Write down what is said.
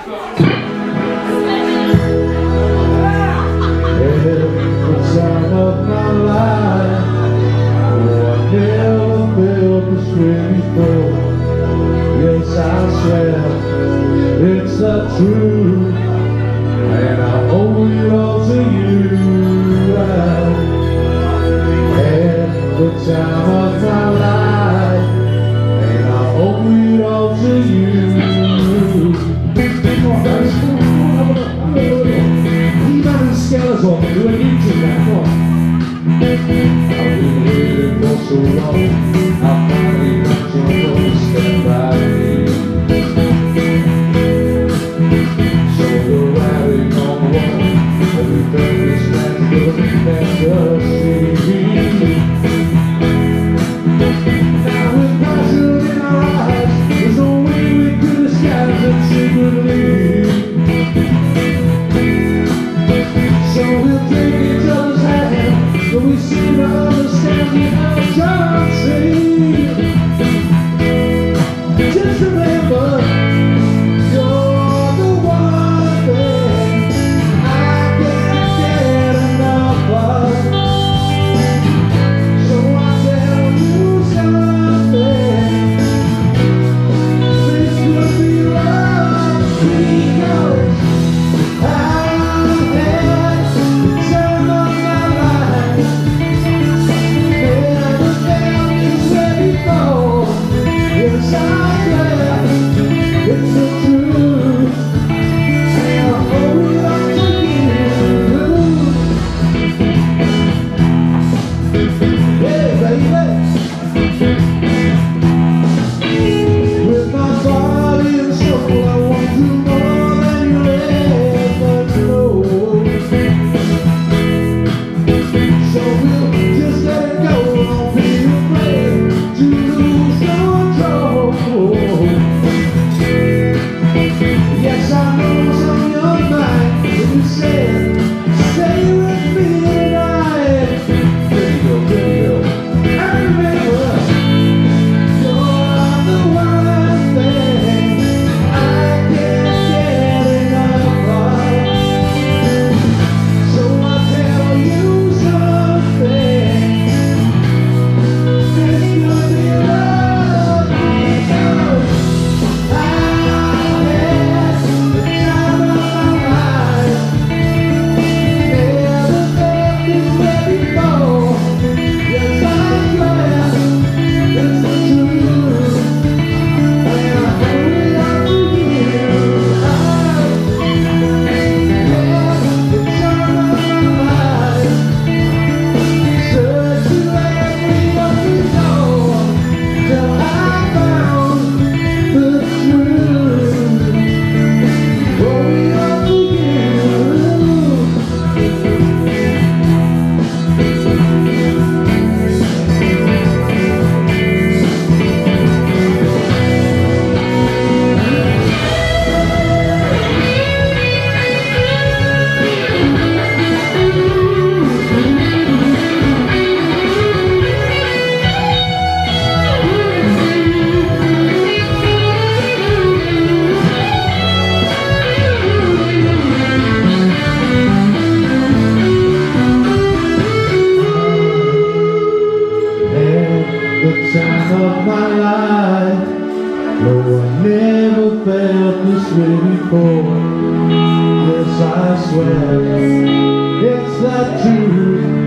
Time of my life, oh, I never felt this way before. Yes, I swear it's the truth, and I owe it all to you. I had the time of my life, and I owe it all to you. Skeleton, do a YouTube now, come on. I've been waiting for so long, I finally got your voice stand by me. So we're riding on one, and we felt this natural fantasy. Now with passion in our eyes, there's no way we could disguise it secretly. So we'll take each other's hand, but we seem to understand the urgency. Just remember, you're the one thing I can't get enough of. So I tell you something, this could be love, because time of my life, no, I never felt this way before. Yes, I swear it's the truth.